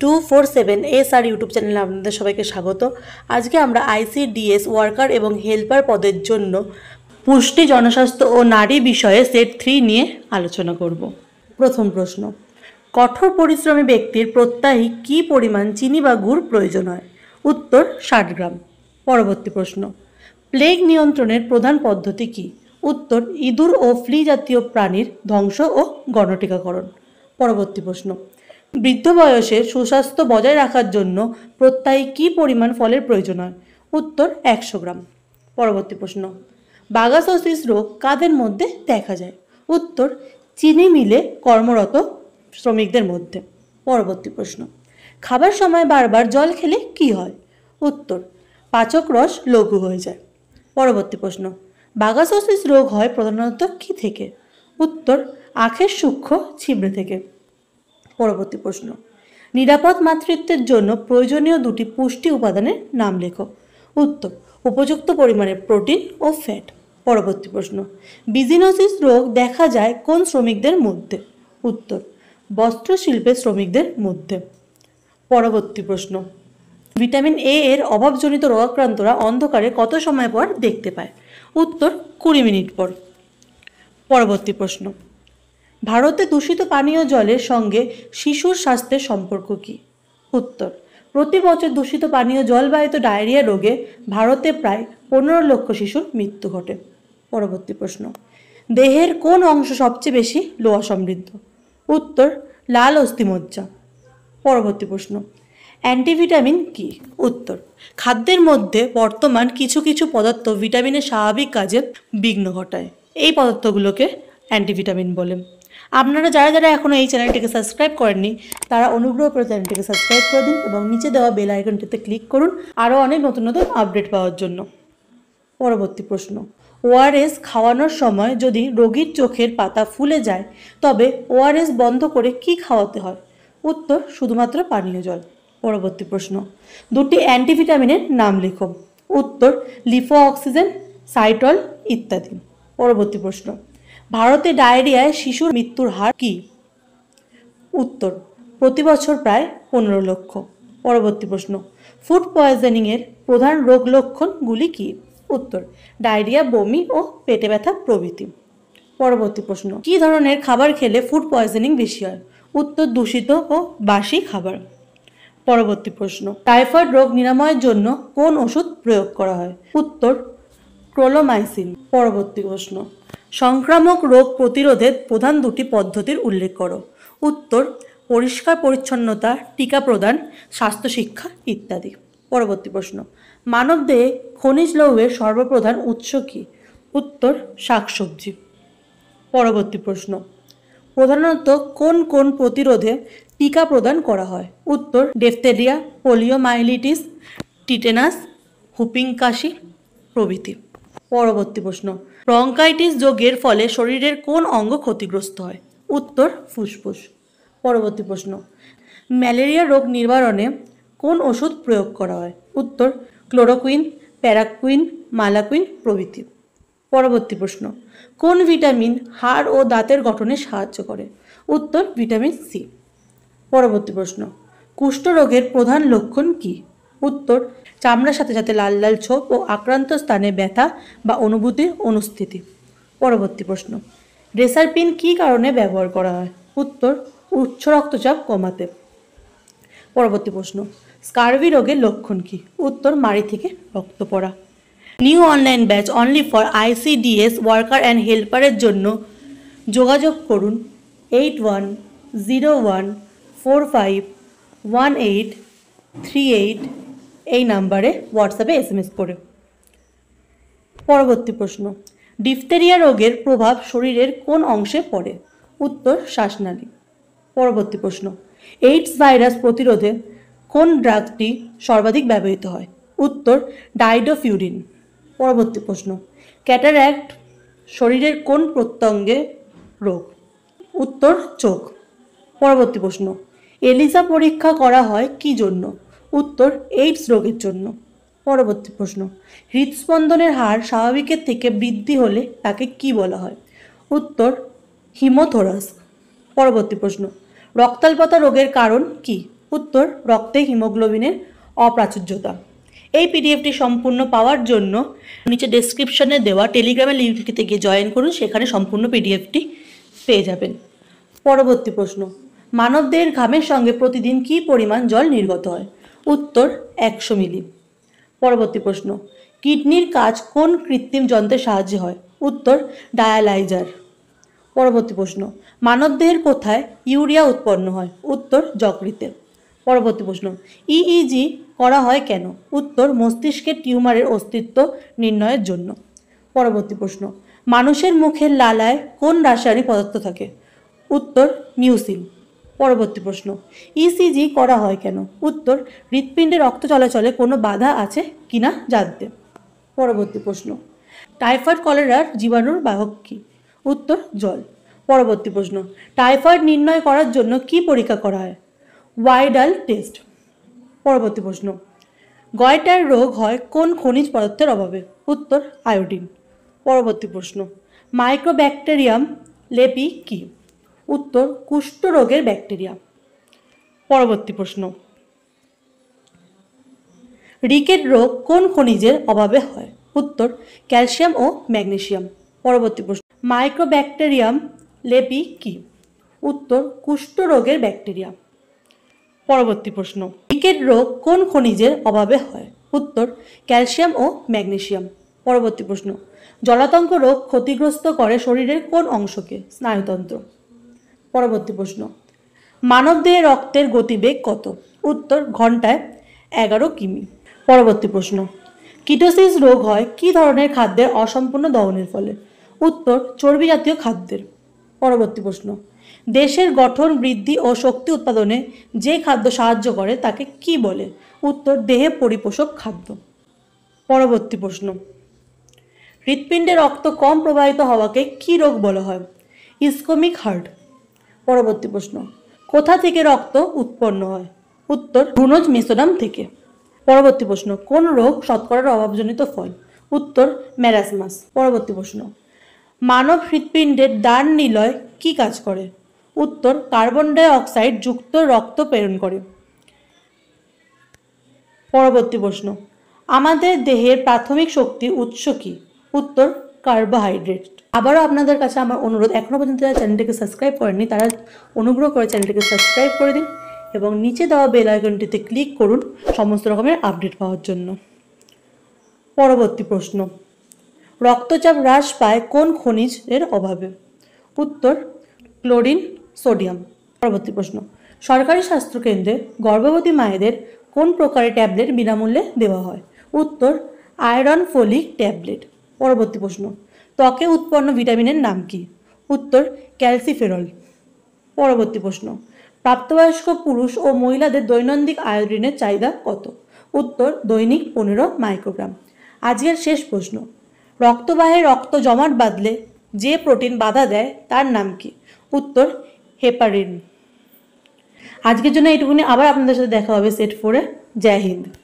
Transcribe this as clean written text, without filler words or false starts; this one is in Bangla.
247SR ইউটিউব চ্যানেলে আপনাদের সবাইকে স্বাগত। আজকে আমরা ICDS ওয়ার্কার এবং হেল্পার পদের জন্য পুষ্টি, জনস্বাস্থ্য ও নারী বিষয়ে সেট 3 নিয়ে আলোচনা করব। প্রথম প্রশ্ন, কঠোর পরিশ্রমী ব্যক্তির প্রত্যাহী কী পরিমাণ চিনি বা গুড় প্রয়োজন হয়? উত্তর 60 গ্রাম। পরবর্তী প্রশ্ন, প্লেগ নিয়ন্ত্রণের প্রধান পদ্ধতি কী? উত্তর ইঁদুর ও ফ্লি জাতীয় প্রাণীর ধ্বংস ও গণটিকাকরণ। পরবর্তী প্রশ্ন, বৃদ্ধ বয়সে সুস্বাস্থ্য বজায় রাখার জন্য প্রত্যাহী কী পরিমাণ ফলের প্রয়োজন হয়? উত্তর 100 গ্রাম। পরবর্তী প্রশ্ন, বাগাসোসিস রোগ কাদের মধ্যে দেখা যায়? উত্তর চিনি মিলে কর্মরত শ্রমিকদের মধ্যে। পরবর্তী প্রশ্ন, খাবার সময় বারবার জল খেলে কি হয়? উত্তর পাচক রস লঘু হয়ে যায়। পরবর্তী প্রশ্ন, বাগাসোসিস রোগ হয় প্রধানত কী থেকে? উত্তর আখের সূক্ষ্ম ছিদ্র থেকে। পরবর্তী প্রশ্ন, নিরাপদ মাতৃত্বের জন্য প্রয়োজনীয় দুটি পুষ্টি উপাদানের নাম লেখো। উত্তর উপযুক্ত পরিমাণে প্রোটিন ও ফ্যাট। পরবর্তী প্রশ্ন, বিজিনোসিস রোগ দেখা যায় কোন শ্রমিকদের মধ্যে? উত্তর বস্ত্রশিল্পের শ্রমিকদের মধ্যে। পরবর্তী প্রশ্ন, ভিটামিন এ এর অভাবজনিত রোগাক্রান্তরা অন্ধকারে কত সময় পর দেখতে পায়? উত্তর 20 মিনিট পর। পরবর্তী প্রশ্ন, ভারতে দূষিত পানীয় জলের সঙ্গে শিশুর স্বাস্থ্যের সম্পর্ক কী? উত্তর প্রতি বছর দূষিত পানীয় জলবাহিত ডায়রিয়া রোগে ভারতে প্রায় 15 লক্ষ শিশুর মৃত্যু ঘটে। পরবর্তী প্রশ্ন, দেহের কোন অংশ সবচেয়ে বেশি লোহা সমৃদ্ধ? উত্তর লাল অস্থিমজ্জা। পরবর্তী প্রশ্ন, অ্যান্টিভিটামিন কী? উত্তর খাদ্যের মধ্যে বর্তমান কিছু কিছু পদার্থ ভিটামিনের স্বাভাবিক কাজে বিঘ্ন ঘটায়। এই পদার্থগুলোকে অ্যান্টিভিটামিন বলে। আপনারা যারা যারা এখনও এই চ্যানেলটিকে সাবস্ক্রাইব করেননি তারা অনুগ্রহ করে চ্যানেলটিকে সাবস্ক্রাইব করে দিন এবং নিচে দেওয়া বেল আইকনটিতে ক্লিক করুন আরও অনেক নতুন নতুন আপডেট পাওয়ার জন্য। পরবর্তী প্রশ্ন, ওআরএস খাওয়ানোর সময় যদি রোগীর চোখের পাতা ফুলে যায় তবে ওআরএস বন্ধ করে কি খাওয়াতে হয়? উত্তর শুধুমাত্র পানীয় জল। পরবর্তী প্রশ্ন, দুটি অ্যান্টিভিটামিনের নাম লেখো। উত্তর লিফোঅক্সিজেন, সাইটল ইত্যাদি। পরবর্তী প্রশ্ন, ভারতে ডায়রিয়ায় শিশুর মৃত্যুর হার কী? উত্তর প্রতি বছর প্রায় 15 লক্ষ। পরবর্তী প্রশ্ন, ফুড পয়জনিংয়ের প্রধান রোগ লক্ষণগুলি কী? উত্তর ডায়রিয়া, বমি ও পেটে ব্যথা প্রভৃতি। পরবর্তী প্রশ্ন, কী ধরনের খাবার খেলে ফুড পয়জনিং বেশি হয়? উত্তর দূষিত ও বাসি খাবার। পরবর্তী প্রশ্ন, টাইফয়েড রোগ নিরাময়ের জন্য কোন ওষুধ প্রয়োগ করা হয়? উত্তর ক্লোরোমাইসিন। পরবর্তী প্রশ্ন, সংক্রামক রোগ প্রতিরোধের প্রধান দুটি পদ্ধতির উল্লেখ করো। উত্তর পরিষ্কার পরিচ্ছন্নতা, টিকা প্রদান, স্বাস্থ্য শিক্ষা ইত্যাদি। পরবর্তী প্রশ্ন, মানবদেহে খনিজ লৌহের সর্বপ্রধান উৎস কী? উত্তর শাকসবজি। পরবর্তী প্রশ্ন, প্রধানত কোন কোন প্রতিরোধে টিকা প্রদান করা হয়? উত্তর ডিফথেরিয়া, পোলিওমাইলিটিস, টিটেনাস, হুপিং কাশি প্রভৃতি। পরবর্তী প্রশ্ন, ব্রঙ্কাইটিস রোগের ফলে শরীরের কোন অঙ্গ ক্ষতিগ্রস্ত হয়? উত্তর ফুসফুস। পরবর্তী প্রশ্ন, ম্যালেরিয়া রোগ নিবারণে কোন ওষুধ প্রয়োগ করা হয়? উত্তর ক্লোরোকুইন, প্যারাকুইন, মালাকুইন প্রভৃতি। পরবর্তী প্রশ্ন, কোন ভিটামিন হাড় ও দাঁতের গঠনে সাহায্য করে? উত্তর ভিটামিন সি। পরবর্তী প্রশ্ন, কুষ্ঠরোগের প্রধান লক্ষণ কী? উত্তর চামড়ার সাথে সাথে লাল লাল ছোপ ও আক্রান্ত স্থানে ব্যথা বা অনুভূতির অনুস্থিতি। পরবর্তী প্রশ্ন, রেসারপিন কী কারণে ব্যবহার করা হয়? উত্তর উচ্চ রক্তচাপ কমাতে। পরবর্তী প্রশ্ন, স্কারভি রোগের লক্ষণ কী? উত্তর মাড়ি থেকে রক্ত পড়া। New online batch only for ICDS worker and হেল্পারের জন্য যোগাযোগ করুন 8101451838 এই নাম্বারে হোয়াটসঅ্যাপে SMS করে। পরবর্তী প্রশ্ন, ডিফথেরিয়া রোগের প্রভাব শরীরের কোন অংশে পড়ে? উত্তর শ্বাসনালী। পরবর্তী প্রশ্ন, এইডস ভাইরাস প্রতিরোধে কোন ড্রাগটি সর্বাধিক ব্যবহৃত হয়? উত্তর ডাইডোফিউরিন। পরবর্তী প্রশ্ন, ক্যাটারাক্ট শরীরের কোন প্রত্যঙ্গে রোগ? উত্তর চোখ। পরবর্তী প্রশ্ন, এলিসা পরীক্ষা করা হয় কি জন্য? উত্তর এইডস রোগের জন্য। পরবর্তী প্রশ্ন, হৃদস্পন্দনের হার স্বাভাবিকের থেকে বৃদ্ধি হলে তাকে কি বলা হয়? উত্তর হিমোথোরাস। পরবর্তী প্রশ্ন, রক্তাল্পতা রোগের কারণ কি? উত্তর রক্তে হিমোগ্লোবিনের অপ্রাচুর্যতা। এই পিডিএফটি সম্পূর্ণ পাওয়ার জন্য নিচে ডেসক্রিপশনে দেওয়া টেলিগ্রামের লিঙ্কটিতে গিয়ে জয়েন করুন, সেখানে সম্পূর্ণ পিডিএফটি পেয়ে যাবেন। পরবর্তী প্রশ্ন, মানবদেহের ঘামের সঙ্গে প্রতিদিন কী পরিমাণ জল নির্গত হয়? উত্তর 100 মিলি। পরবর্তী প্রশ্ন, কিডনির কাজ কোন কৃত্রিম যন্ত্রের সাহায্যে হয়? উত্তর ডায়ালাইজার। পরবর্তী প্রশ্ন, মানবদেহের কোথায় ইউরিয়া উৎপন্ন হয়? উত্তর যকৃতে। পরবর্তী প্রশ্ন, ইইজি করা হয় কেন? উত্তর মস্তিষ্কের টিউমারের অস্তিত্ব নির্ণয়ের জন্য। পরবর্তী প্রশ্ন, মানুষের মুখের লালায় কোন রাসায়নিক পদার্থ থাকে? উত্তর মিউসিন। পরবর্তী প্রশ্ন, ইসিজি করা হয় কেন? উত্তর হৃৎপিণ্ডে রক্ত চলাচলে কোনো বাধা আছে কিনা জানতে। পরবর্তী প্রশ্ন, টাইফয়েড কলেরার জীবাণুর বাহক কি? উত্তর জল। পরবর্তী প্রশ্ন, টাইফয়েড নির্ণয় করার জন্য কি পরীক্ষা করা হয়? Widal test. পরবর্তী প্রশ্ন, গয়টার রোগ হয় কোন খনিজ পদার্থের অভাবে? উত্তর আয়োডিন। পরবর্তী প্রশ্ন, মাইক্রোব্যাকটেরিয়াম লেপি কি? উত্তর কুষ্ঠরোগের ব্যাকটেরিয়া। পরবর্তী প্রশ্ন, রিকেট রোগ কোন খনিজের অভাবে হয়? উত্তর ক্যালসিয়াম ও ম্যাগনেসিয়াম। পরবর্তী প্রশ্ন, মাইক্রোব্যাকটেরিয়াম লেপি কি? উত্তর কুষ্ঠরোগের ব্যাকটেরিয়া। পরবর্তী প্রশ্ন, রিকেট রোগ কোন খনিজের অভাবে হয়? উত্তর ক্যালসিয়াম ও ম্যাগনেসিয়াম। পরবর্তী প্রশ্ন, জলাতঙ্ক রোগ ক্ষতিগ্রস্ত করে শরীরের কোন অংশকে? স্নায়ুতন্ত্র। পরবর্তী প্রশ্ন, মানবদেহে রক্তের গতিবেগ কত? উত্তর ঘন্টায় 11 কিমি। পরবর্তী প্রশ্ন, কিটোসিস রোগ হয় কি ধরনের খাদ্যের অসম্পূর্ণ দহনের ফলে? উত্তর চর্বি জাতীয় খাদ্যের। পরবর্তী প্রশ্ন, দেশের গঠন বৃদ্ধি ও শক্তি উৎপাদনে যে খাদ্য সাহায্য করে তাকে কি বলে? উত্তর দেহে পরিপোষক খাদ্য। পরবর্তী প্রশ্ন, হৃৎপিণ্ডে রক্ত কম প্রবাহিত হওয়াকে কি রোগ বলা হয়? Ischaemic heart. পরবর্তী প্রশ্ন, কোথা থেকে রক্ত উৎপন্ন হয়? উত্তর ভ্রূণজ মেসোডাম থেকে। পরবর্তী প্রশ্ন, কোন রোগ শতকরার অভাবজনিত ফল? উত্তর ম্যারাসমাস। পরবর্তী প্রশ্ন, মানব হৃৎপিণ্ডের ডান নিলয় কি কাজ করে? উত্তর কার্বন ডাই অক্সাইড যুক্ত রক্ত প্রেরণ করে। পরবর্তী প্রশ্ন, আমাদের দেহের প্রাথমিক শক্তি উৎস কি? উত্তর কার্বোহাইড্রেট। আবারও আপনাদের কাছে আমার অনুরোধ, এখনও পর্যন্ত যারা চ্যানেলটিকে সাবস্ক্রাইব করেননি তারা অনুগ্রহ করে চ্যানেলটিকে সাবস্ক্রাইব করে দিন এবং নিচে দেওয়া বেল আইকনটিতে ক্লিক করুন সমস্ত রকমের আপডেট পাওয়ার জন্য। পরবর্তী প্রশ্ন, রক্তচাপ হ্রাস পায় কোন খনিজের অভাবে? উত্তর ক্লোরিন, সোডিয়াম। পরবর্তী প্রশ্ন, সরকারি স্বাস্থ্যকেন্দ্রে গর্ভবতী মায়েদের কোন প্রকারের ট্যাবলেট বিনামূল্যে দেওয়া হয়? উত্তর আয়রন ফলিক ট্যাবলেট। পরবর্তী প্রশ্ন, ত্বকে উৎপন্ন ভিটামিনের নাম কি? উত্তর ক্যালসিফেরল। পরবর্তী প্রশ্ন, প্রাপ্তবয়স্ক পুরুষ ও মহিলাদের দৈনন্দিন আয়োডিনের চাহিদা কত? উত্তর দৈনিক 15 মাইক্রোগ্রাম। আজকের শেষ প্রশ্ন, রক্তবাহে রক্ত জমাট বাঁধলে যে প্রোটিন বাধা দেয় তার নাম কি? উত্তর হেপারিন। আজকের জন্য এইটুকুনি, আবার আপনাদের সাথে দেখা হবে সেট 4-এ। জয় হিন্দ।